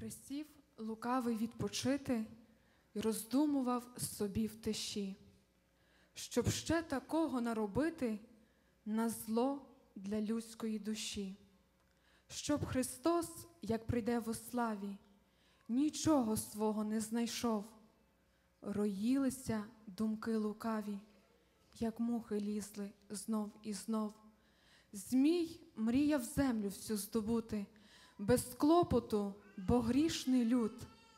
Присів лукавий відпочити й роздумував собі в тиші, щоб ще такого наробити на зло для людської душі, щоб Христос, як прийде во славі, нічого свого не знайшов. Роїлися думки лукаві, як мухи лізли знов і знов. Змій мріяв землю всю здобути, без клопоту, бо грішний люд.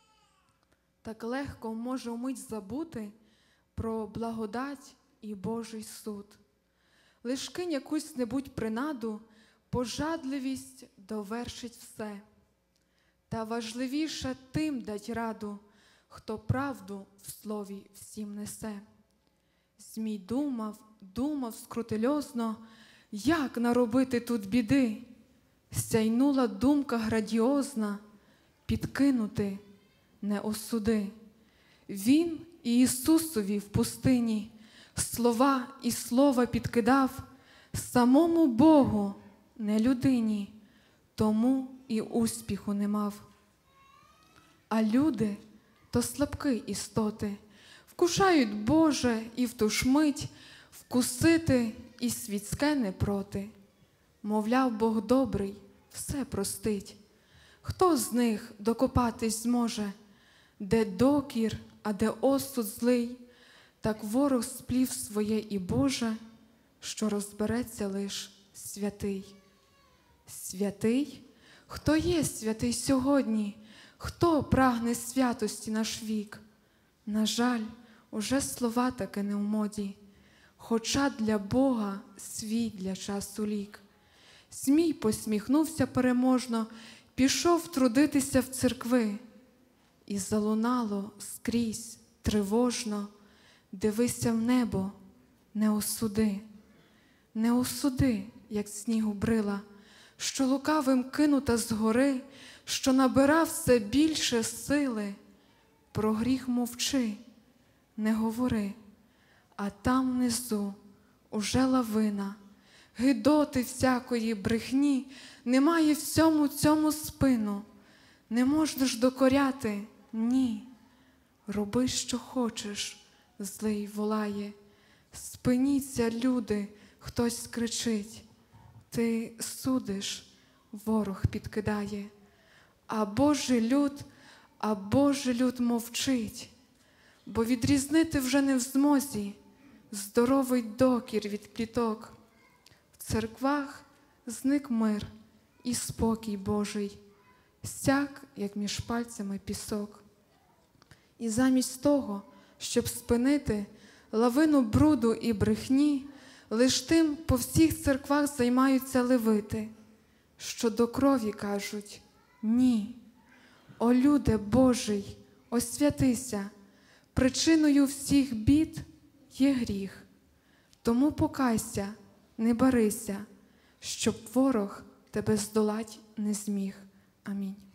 Так легко може вмить забути про благодать і Божий суд. Лиш кинь якусь-небудь принаду, пожадливість довершить все. Та важливіше тим дать раду, хто правду в слові всім несе. Змій думав скрутильозно, як наробити тут біди. Сяйнула думка градіозна, підкинути, не осуди. Він і Ісусові в пустині слова і слова підкидав самому Богу, не людині, тому і успіху не мав. А люди то слабкі істоти, вкушають Боже і в ту ж мить вкусити і світське не проти. Мовляв, Бог добрий, все простить. Хто з них докопатись зможе, де докір, а де осуд злий, так ворог сплів своє і Боже, що розбереться лиш святий. Святий? Хто є святий сьогодні? Хто прагне святості наш вік? На жаль, уже слова таки не в моді, хоча для Бога свій для часу лік. Змій посміхнувся переможно, пішов трудитися в церкви. І залунало скрізь тривожно: дивися в небо, не осуди. Не осуди, як снігу брила, що лукавим кинута згори, що набирав все більше сили. Про гріх мовчи, не говори, а там внизу уже лавина, гидоти всякої брехні, немає всьому цьому спину. Не можна ж докоряти, ні. Роби, що хочеш, злий волає. Спиніться, люди, хтось кричить. Ти судиш, ворог підкидає. А Божий люд мовчить, бо відрізнити вже не в змозі здоровий докір від пліток. В церквах зник мир і спокій Божий, стяг, як між пальцями пісок. І замість того, щоб спинити лавину бруду і брехні, лиш тим по всіх церквах займаються левити, що до крові кажуть «ні». О, люде Божий, освятися, причиною всіх бід є гріх. Тому покайся, не барися, щоб ворог тебе здолать не зміг. Амінь.